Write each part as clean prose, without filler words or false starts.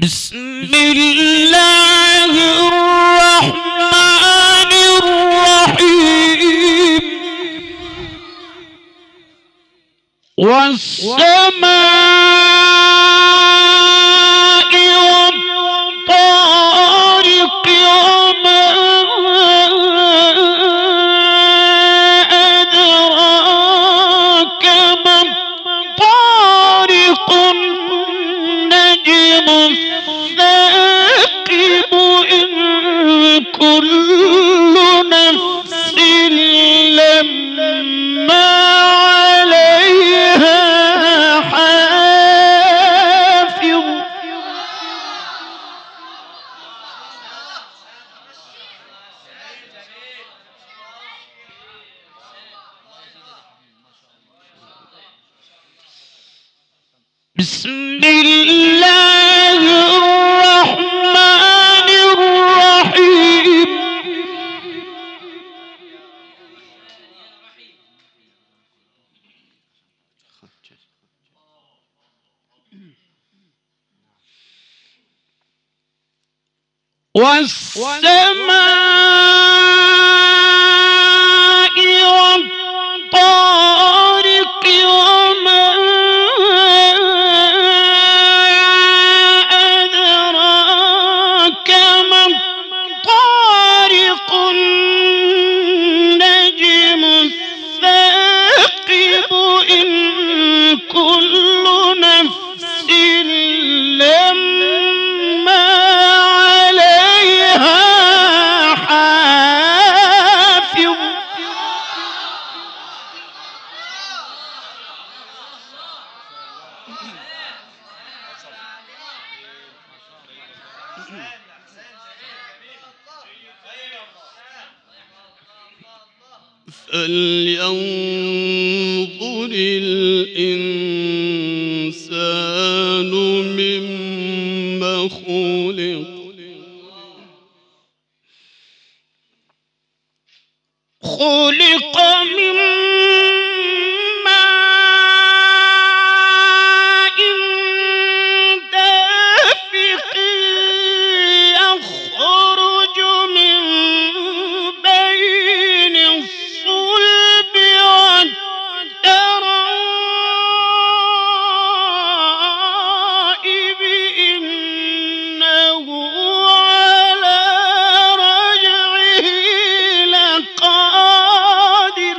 بسم الله الرحمن الرحيم والسماء والطارق وما أدراك ما الطارق النجم الثاقب إن كل نفس لما عليها حافظ بسم الله الرحمن الرحيم والسماء والطارق وما أدراك ما الطارق النجم الثاقب إن كل نفس لما عليها حافظ فلينظر الإنسان مما خلق خلق من ماء دافق يخرج من بين الصلب والترائب إنه على رجعه لقادر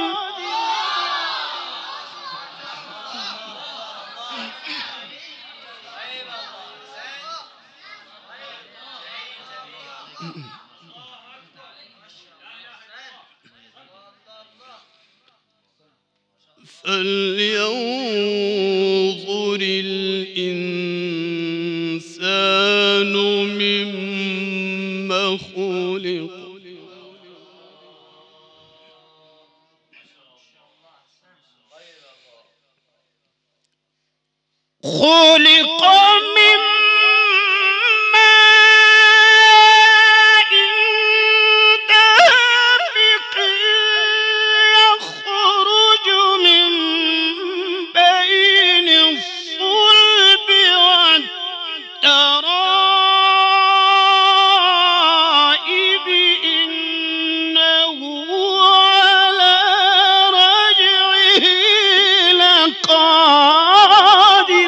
فلينظر الإنسان مما خلق خلق من ماء دافق يخرج من بين الصلب والترائب إنه على رجعه لقادر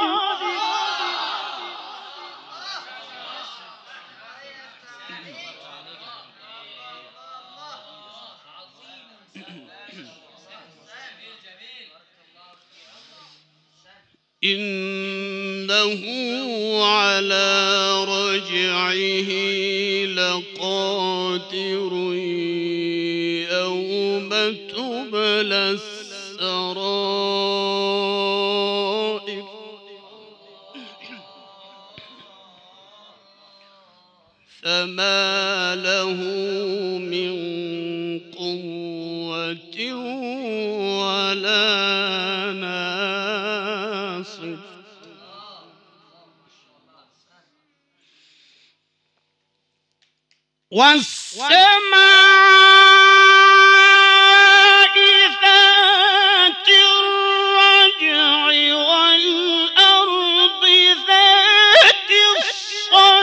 إنه على رجعه لقادر يوم تبلى السرائر فما له من قوة ولا ناصر والسماء ذات الرجع والأرض ذات الصدع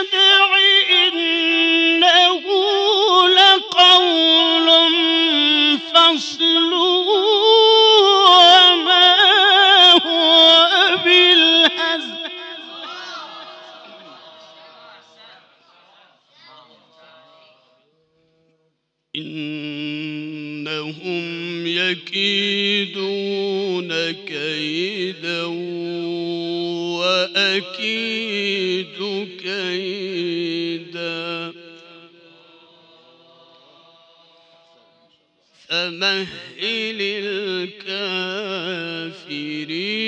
يكيدون كيدا وأكيد كيدا فمهل الكافرين